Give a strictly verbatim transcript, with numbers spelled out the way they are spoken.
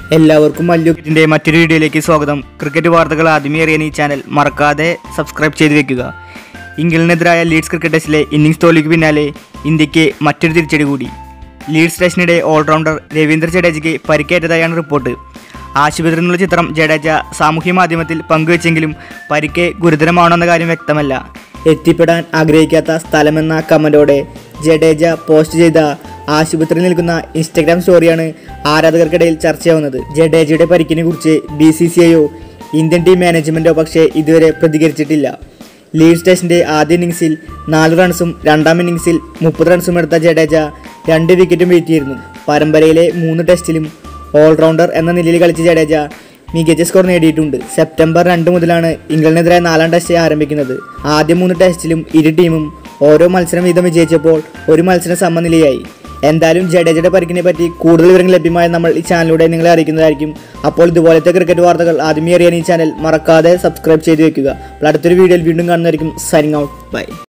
എല്ലാവർക്കും മല്ലു ക്രിക്കറ്റിന്റെ മറ്റൊരു വീഡിയോയിലേക്ക് സ്വാഗതം. ക്രിക്കറ്റ് വാർത്തകൾ ആദ്യമേ അറിയാൻ ഈ ചാനൽ മറക്കാതെ സബ്സ്ക്രൈബ് ചെയ്ത് വെക്കുക. ഇംഗ്ലണ്ടിനെതിരായ ലീഡ്സ് ക്രിക്കറ്റ് ടെസ്റ്റിലെ ഇന്നിംഗ്സ് തോൽവിക്ക് പിന്നാലെ ഇന്ത്യക്ക് മറ്റൊരു തിരിച്ചടി കൂടി. ലീഡ്സ് ടെസ്റ്റിനിടെ ഓൾറൗണ്ടർ രവീന്ദ്ര ജഡേജയ്ക്ക് പരിക്കേറ്റതായാണ് റിപ്പോർട്ട്. ആശുപത്രിയിൽ നിന്നുള്ള ചിത്രം ജഡേജ സാമൂഹ്യ മാധ്യമത്തിൽ പങ്കുവെച്ചെങ്കിലും പരിക്ക് ഗുരുതരമാണെന്ന കാര്യം വ്യക്തമല്ല. എത്തിപ്പെടാൻ ആഗ്രഹിക്കാത്ത സ്ഥലമെന്ന കമന്റോടെ ജഡേജ പോസ്റ്റ് ചെയ്ത ആശുപത്രിയിൽ നിൽക്കുന്ന ഇൻസ്റ്റഗ്രാം സ്റ്റോറിയാണ് ആരാധകർക്കിടയിൽ ചർച്ചയാവുന്നത്. ജഡേജയുടെ പരിക്കിനെ കുറിച്ച് ബി സി സി ഐയോ ഇന്ത്യൻ ടീം മാനേജ്മെൻറ്റോ പക്ഷേ ഇതുവരെ പ്രതികരിച്ചിട്ടില്ല. ലീഡ്സ് ടെസ്റ്റിൻ്റെ ആദ്യ ഇന്നിംഗ്സിൽ നാല് റൺസും രണ്ടാം ഇന്നിംഗ്സിൽ മുപ്പത് റൺസും എടുത്ത ജഡേജ രണ്ട് വിക്കറ്റും വീഴ്ത്തിയിരുന്നു. പരമ്പരയിലെ മൂന്ന് ടെസ്റ്റിലും ഓൾറൗണ്ടർ എന്ന നിലയിൽ കളിച്ച ജഡേജ മികച്ച സ്കോർ നേടിയിട്ടുണ്ട്. സെപ്റ്റംബർ രണ്ട് മുതലാണ് ഇംഗ്ലണ്ടിനെതിരായ നാലാം ടെസ്റ്റ് ആരംഭിക്കുന്നത്. ആദ്യ മൂന്ന് ടെസ്റ്റിലും ഇരു ടീമും ഓരോ മത്സരം വീതം വിജയിച്ചപ്പോൾ ഒരു മത്സരം സമനിലയായി. എന്തായാലും ജഡേജയുടെ പരിക്കിനെ പറ്റി കൂടുതൽ വിവരങ്ങൾ ലഭ്യമായ നമ്മൾ ഈ ചാനലിലൂടെ നിങ്ങളെ അറിയിക്കുന്നതായിരിക്കും. അപ്പോൾ ഇതുപോലത്തെ ക്രിക്കറ്റ് വാർത്തകൾ ആദ്യമേ അറിയാൻ ഈ ചാനൽ മറക്കാതെ സബ്സ്ക്രൈബ് ചെയ്ത് വെക്കുക. അപ്പോൾ അടുത്തൊരു വീഡിയോയിൽ വീണ്ടും കാണുന്നതായിരിക്കും. Signing out. ബൈ.